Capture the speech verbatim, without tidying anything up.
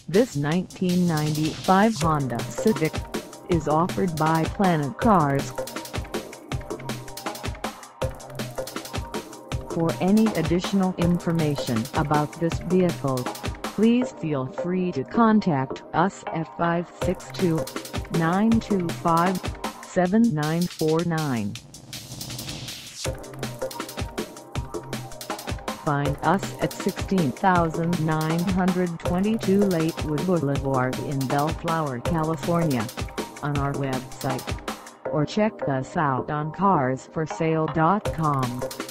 This nineteen ninety-five Honda Civic is offered by Planet Cars. For any additional information about this vehicle, please feel free to contact us at five six two, nine two five, seven nine four nine. Find us at sixteen thousand nine hundred twenty-two Lakewood Boulevard in Bellflower, California, on our website, or check us out on cars for sale dot com.